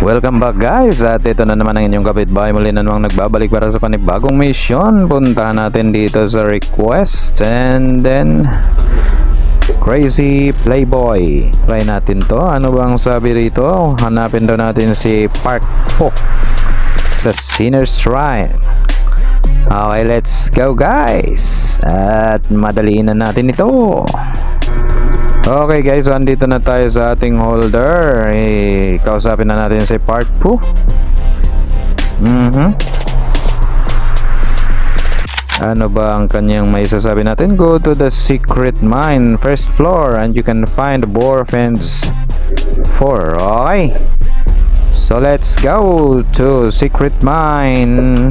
Welcome back guys, at ito na naman ang inyong kapitbahay muli na namang nagbabalik para sa panibagong mission. Puntahan natin dito sa request and then Crazy Playboy. Try natin to, ano bang sabi rito? Hanapin daw natin si Park Hook sa Sinner's Shrine. Okay, let's go guys, at madaliin na natin ito. Okay guys, so andito na tayo sa ating holder. Kausapin na natin si Park Po. Ano ba ang kanyang may sasabi natin? Go to the secret mine, first floor, and you can find the bore fence 4. Okay, so let's go to secret mine.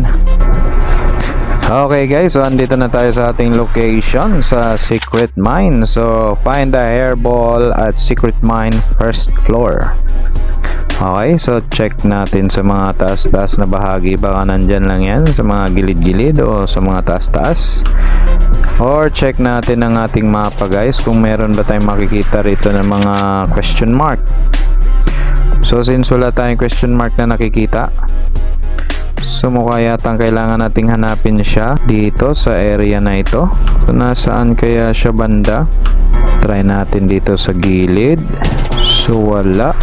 Okay guys, so andito na tayo sa ating location sa secret mine. So find the hairball at secret mine first floor. Okay, so check natin sa mga taas-taas na bahagi. Baka nandyan lang yan sa mga gilid-gilid o sa mga taas-taas. Or check natin ang ating mapa guys, kung meron ba tayong makikita rito ng mga question mark. So since wala tayong question mark na nakikita, so mukha yatang kailangan nating hanapin siya dito sa area na ito. So nasaan kaya siya banda? Try natin dito sa gilid. So wala.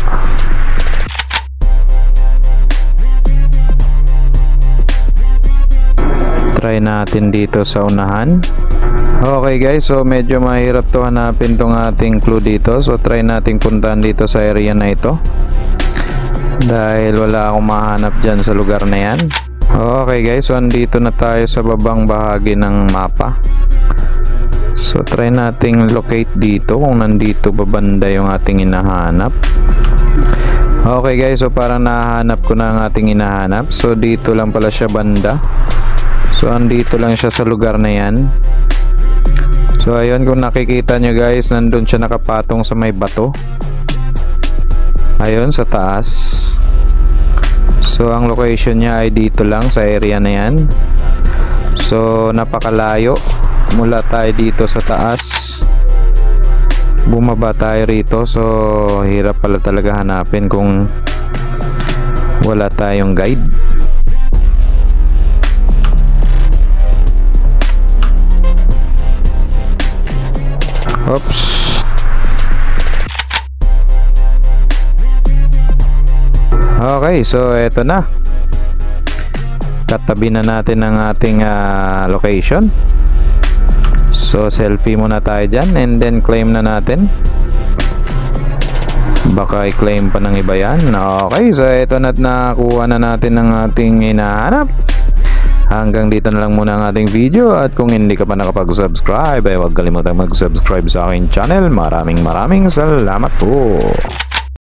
Try natin dito sa unahan. Okay guys, so medyo mahirap to hanapin tong ating clue dito. So try nating puntahan dito sa area na ito, dahil wala akong mahanap dyan sa lugar na yan. Okay guys, so andito na tayo sa babang bahagi ng mapa. So try nating locate dito kung nandito ba banda yung ating hinahanap. Okay guys, so parang nahanap ko na ang ating hinahanap. So dito lang pala siya banda. So andito lang siya sa lugar na yan. So ayun, kung nakikita nyo guys, nandun siya nakapatong sa may bato. Ayun, sa taas. So ang location niya ay dito lang sa area na yan. So napakalayo. Mula tayo dito sa taas, bumaba tayo rito. So hirap pala talaga hanapin kung wala tayong guide. Oops. Okay, so eto na. Katabi na natin ang ating location. So selfie muna tayo dyan and then claim na natin. Baka i-claim pa ng iba yan. Okay, so eto na, nakuha na natin ang ating hinahanap. Hanggang dito na lang muna ang ating video, at kung hindi ka pa nakapag-subscribe ay huwag kalimutang mag-subscribe sa aking channel. Maraming salamat po.